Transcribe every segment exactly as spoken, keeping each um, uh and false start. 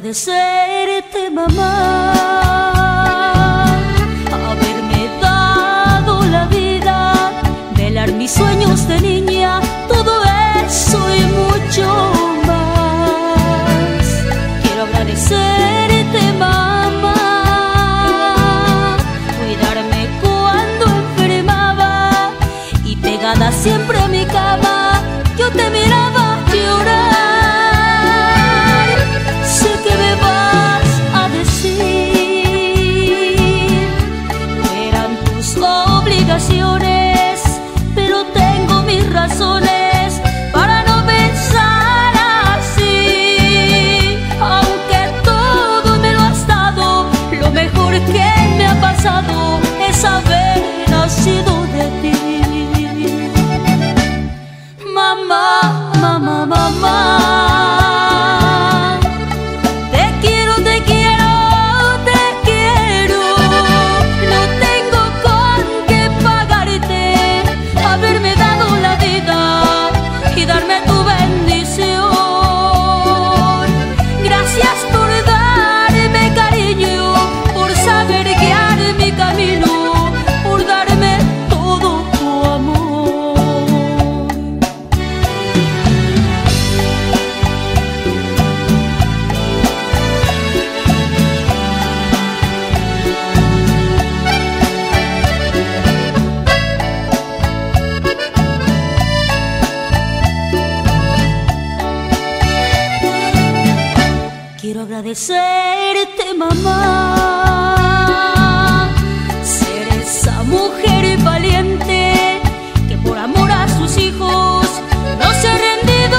agradecerte, mamá, haberme dado la vida, velar mis sueños de niña, todo eso y mucho más. Quiero agradecerte, mamá, cuidarme cuando enfermaba y pegada siempre a mi cama, yo te miraba llorar. Sé que me vas a decir que eran tus obligaciones, pero tengo mis razones para no pensar así. Aunque todo me lo has dado, lo mejor que me ha pasado es haber nacido de ti. Mamá, mamá, mamá, te quiero, te quiero, te quiero. No tengo con qué pagarte haberme dado la vida y darme tu bendición. Gracias por darme cariño, por saber guiar mi camino, por darme todo tu amor. Quiero agradecerte, mamá, ser esa mujer valiente que por amor a sus hijos no se ha rendido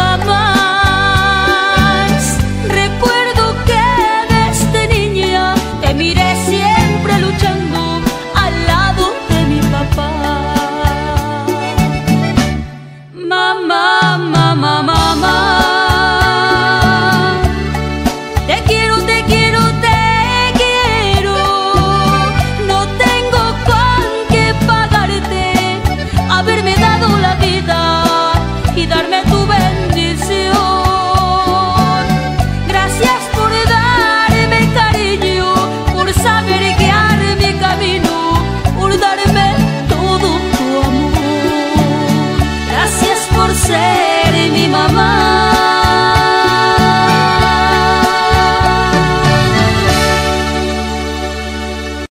jamás. Recuerdo que desde niña te miré siempre luchando al lado de mi papá. Mamá, mamá, mamá, te quiero, te quiero, te quiero. No tengo con qué pagarte haberme dado la vida y darme tu bendición. Gracias por darme cariño, por saber guiar mi camino, por darme todo tu amor. Gracias por ser mi mamá.